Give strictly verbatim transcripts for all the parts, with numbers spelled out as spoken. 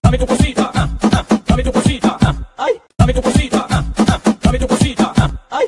dame tu cosita, ah, ah, dame tu cosita, ah, ay, dame tu cosita, ah, ah, dame tu cosita, ah, ay.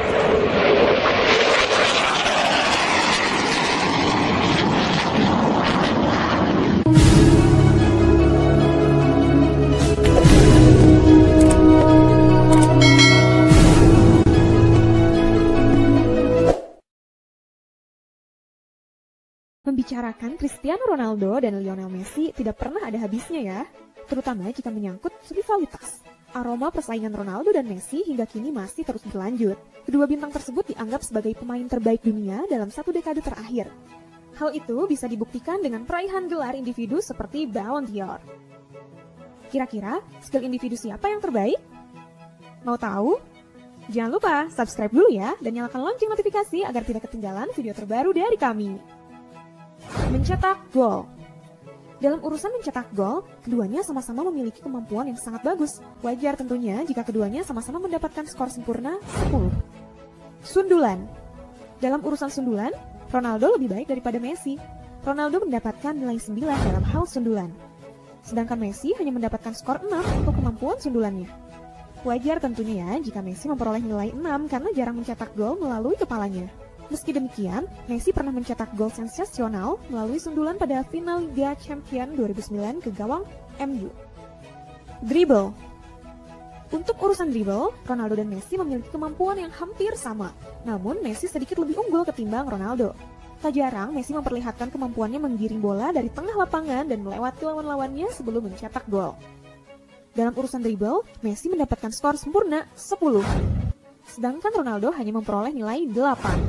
Membicarakan Cristiano Ronaldo dan Lionel Messi tidak pernah ada habisnya ya, terutama jika menyangkut rivalitas. Aroma persaingan Ronaldo dan Messi hingga kini masih terus berlanjut. Kedua bintang tersebut dianggap sebagai pemain terbaik dunia dalam satu dekade terakhir. Hal itu bisa dibuktikan dengan peraihan gelar individu seperti Ballon d'Or. Kira-kira skill individu siapa yang terbaik? Mau tahu? Jangan lupa subscribe dulu ya dan nyalakan lonceng notifikasi agar tidak ketinggalan video terbaru dari kami. Mencetak gol. Dalam urusan mencetak gol, keduanya sama-sama memiliki kemampuan yang sangat bagus. Wajar tentunya jika keduanya sama-sama mendapatkan skor sempurna sepuluh. Sundulan. Dalam urusan sundulan, Ronaldo lebih baik daripada Messi. Ronaldo mendapatkan nilai sembilan dalam hal sundulan. Sedangkan Messi hanya mendapatkan skor enam untuk kemampuan sundulannya. Wajar tentunya ya jika Messi memperoleh nilai enam karena jarang mencetak gol melalui kepalanya. Meski demikian, Messi pernah mencetak gol sensasional melalui sundulan pada final Liga Champions dua ribu sembilan ke gawang M U. Dribble. Untuk urusan dribble, Ronaldo dan Messi memiliki kemampuan yang hampir sama. Namun Messi sedikit lebih unggul ketimbang Ronaldo. Tak jarang Messi memperlihatkan kemampuannya menggiring bola dari tengah lapangan dan melewati lawan-lawannya sebelum mencetak gol. Dalam urusan dribble, Messi mendapatkan skor sempurna sepuluh. Sedangkan Ronaldo hanya memperoleh nilai delapan.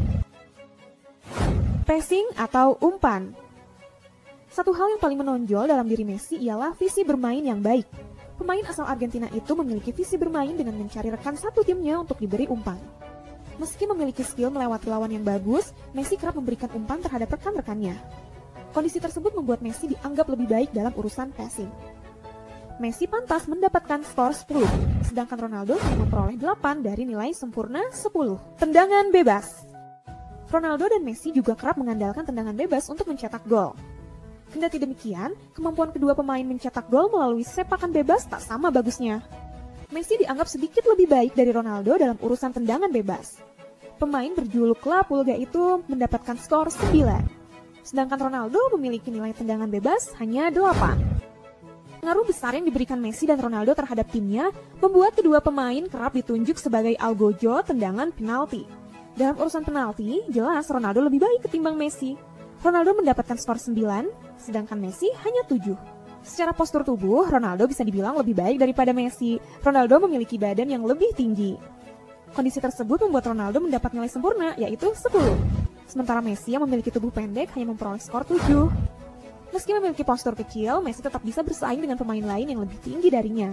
Passing atau umpan. Satu hal yang paling menonjol dalam diri Messi ialah visi bermain yang baik. Pemain asal Argentina itu memiliki visi bermain dengan mencari rekan satu timnya untuk diberi umpan. Meski memiliki skill melewati lawan yang bagus, Messi kerap memberikan umpan terhadap rekan-rekannya. Kondisi tersebut membuat Messi dianggap lebih baik dalam urusan passing. Messi pantas mendapatkan skor sepuluh, sedangkan Ronaldo hanya memperoleh delapan dari nilai sempurna sepuluh. Tendangan bebas. Ronaldo dan Messi juga kerap mengandalkan tendangan bebas untuk mencetak gol. Kendati demikian, kemampuan kedua pemain mencetak gol melalui sepakan bebas tak sama bagusnya. Messi dianggap sedikit lebih baik dari Ronaldo dalam urusan tendangan bebas. Pemain berjuluk La Pulga itu mendapatkan skor sembilan, sedangkan Ronaldo memiliki nilai tendangan bebas hanya delapan. Pengaruh besar yang diberikan Messi dan Ronaldo terhadap timnya membuat kedua pemain kerap ditunjuk sebagai algojo tendangan penalti. Dalam urusan penalti, jelas Ronaldo lebih baik ketimbang Messi. Ronaldo mendapatkan skor sembilan, sedangkan Messi hanya tujuh. Secara postur tubuh, Ronaldo bisa dibilang lebih baik daripada Messi. Ronaldo memiliki badan yang lebih tinggi. Kondisi tersebut membuat Ronaldo mendapat nilai sempurna, yaitu sepuluh. Sementara Messi yang memiliki tubuh pendek hanya memperoleh skor tujuh. Meski memiliki postur kecil, Messi tetap bisa bersaing dengan pemain lain yang lebih tinggi darinya.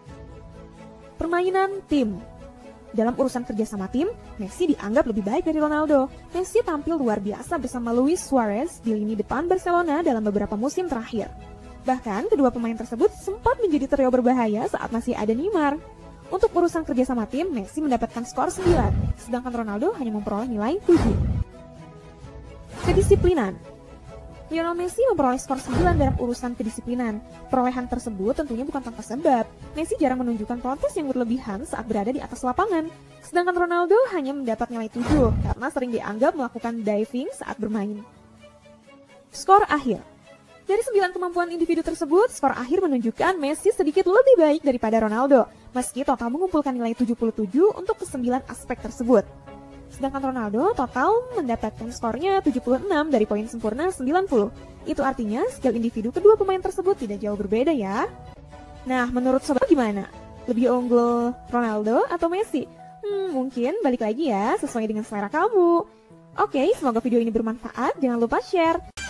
Permainan tim. Dalam urusan kerjasama tim, Messi dianggap lebih baik dari Ronaldo. Messi tampil luar biasa bersama Luis Suarez di lini depan Barcelona dalam beberapa musim terakhir. Bahkan, kedua pemain tersebut sempat menjadi trio berbahaya saat masih ada Neymar. Untuk urusan kerjasama tim, Messi mendapatkan skor sembilan, sedangkan Ronaldo hanya memperoleh nilai tujuh. Kedisiplinan. Lionel Messi memperoleh skor sembilan dalam urusan kedisiplinan. Perolehan tersebut tentunya bukan tanpa sebab. Messi jarang menunjukkan protes yang berlebihan saat berada di atas lapangan. Sedangkan Ronaldo hanya mendapat nilai tujuh karena sering dianggap melakukan diving saat bermain. Skor akhir. Dari sembilan kemampuan individu tersebut, skor akhir menunjukkan Messi sedikit lebih baik daripada Ronaldo, meski total mengumpulkan nilai tujuh puluh tujuh untuk kesembilan aspek tersebut. Sedangkan Ronaldo total mendapatkan skornya tujuh puluh enam dari poin sempurna sembilan puluh. Itu artinya skill individu kedua pemain tersebut tidak jauh berbeda ya. Nah, menurut sobat gimana? Lebih unggul Ronaldo atau Messi? Hmm, mungkin balik lagi ya, sesuai dengan selera kamu. Oke, semoga video ini bermanfaat. Jangan lupa share.